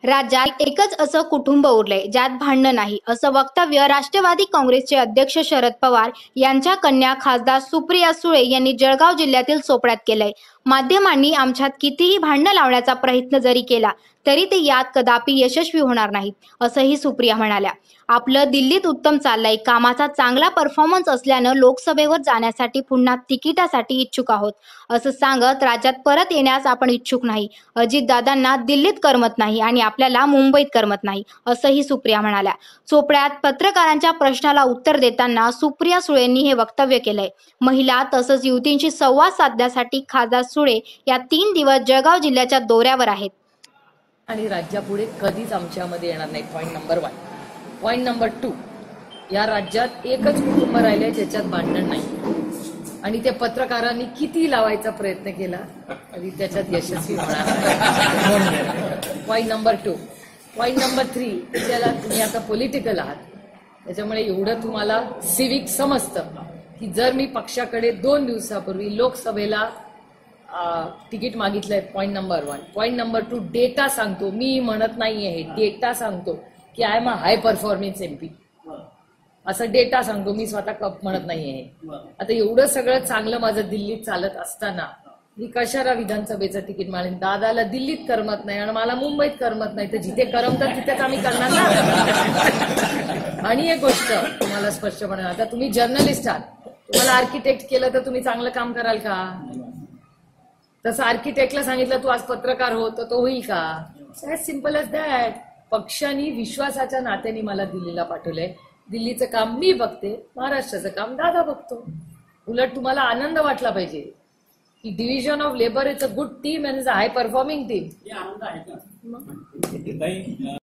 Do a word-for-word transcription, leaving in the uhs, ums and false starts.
राज्यात एकच असं कुटुंब उरलंय ज्यात भांडण नाही, असं वक्तव्य राष्ट्रवादी काँग्रेसचे अध्यक्ष शरद पवार यांच्या कन्या खासदार सुप्रिया सुळे यांनी जळगाव जिल्ह्यातील चोपड्यात केलंय। माध्यमांनी आमच्यात कितीही भांडण लावण्याचा प्रयत्न जरी केला तरी ते यात कदापि यशस्वी होणार नाहीत, असंही सुप्रिया म्हणाल्या। आपलं दिल्लीत उत्तम चाललंय, कामाचा चांगला परफॉर्मन्स असल्यानं लोकसभेवर जाण्यासाठी पुन्हा तिकिटासाठी इच्छुक आहोत, असं सांगत राज्यात परत येण्यास आपण इच्छुक नाही। अजितदादांना दिल्लीत करमत नाही आणि आपल्याला मुंबईत करमत नाही, असंही सुप्रिया म्हणाल्या। चोपड्यात पत्रकारांच्या प्रश्नाला उत्तर देताना सुप्रिया सुळेंनी हे वक्तव्य केलंय। महिला तसंच युवतींशी संवाद साधण्यासाठी खासदार सुळे या तीन दिवस जळगाव जिल्ह्याच्या दौऱ्यावर आहेत आणि राज्यापुढे कधीच आमच्यामध्ये येणार नाही। Point number one. Point number two, या राज्यात एकच कुटुंब राहिले ज्याच्यात भांडण नाही आणि ते पत्रकारांनी किती लावायचा प्रयत्न केला तरी त्याच्यात यशस्वी होणार नाही। Point number two. Point number three, ज्याला तुम्ही आता पॉलिटिकल आहात त्याच्यामुळे एवढं तुम्हाला सिविक समजतं की जर मी पक्षाकडे दोन दिवसापूर्वी लोकसभेला तिकीट मागितलंय, point number one. Point number two, data सांगतो, मी म्हणत नाहीये, हे डेटा सांगतो की I am a high performance MP, असं डेटा सांगतो, मी स्वतः कप म्हणत नाहीये। आता एवढं सगळं चांगलं माझं दिल्लीत चालत असताना मी कशाला विधानसभेचं तिकीट मागेन? दादाला दिल्लीत करमत नाही आणि मला मुंबईत करमत नाही, तर जिथे करमतात तिथेच आम्ही करणार ना। आणि एक गोष्ट तुम्हाला स्पष्टपणे, आता तुम्ही जर्नलिस्ट आहात, तुम्हाला आर्किटेक्ट केलं तर तुम्ही चांगलं काम कराल का? तसं आर्किटेक्टला सांगितलं तू आज पत्रकार हो तर तो होईल का? As simple as that. पक्षांनी विश्वासाच्या नात्याने मला दिल्लीला पाठवलंय। दिल्लीचं काम मी बघते, महाराष्ट्राचं काम दादा बघतो। उलट तुम्हाला आनंद वाटला पाहिजे की division of labour is a good team and is a high performing team.